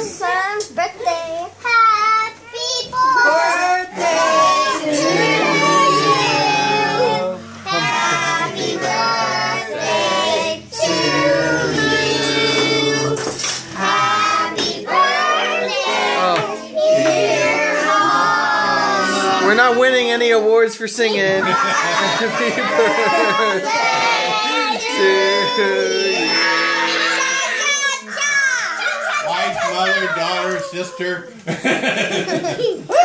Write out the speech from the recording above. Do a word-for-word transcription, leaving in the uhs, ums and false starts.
son's birthday. Happy birthday to you. Happy birthday to you. Happy birthday, dear Mom. We're not winning any awards for singing. Happy birthday to you. Wife, mother, daughter, sister.